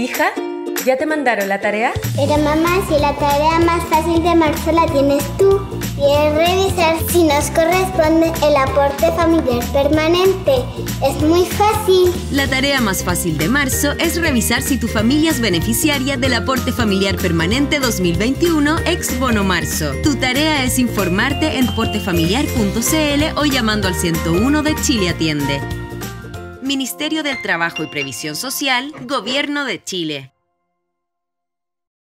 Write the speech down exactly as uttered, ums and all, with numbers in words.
Hija, ¿ya te mandaron la tarea? Pero mamá, si la tarea más fácil de marzo la tienes tú. Y es revisar si nos corresponde el aporte familiar permanente. Es muy fácil. La tarea más fácil de marzo es revisar si tu familia es beneficiaria del aporte familiar permanente dos mil veintiuno ex bono marzo. Tu tarea es informarte en aportefamiliar punto c l o llamando al ciento uno de Chile Atiende. Ministerio del Trabajo y Previsión Social, Gobierno de Chile.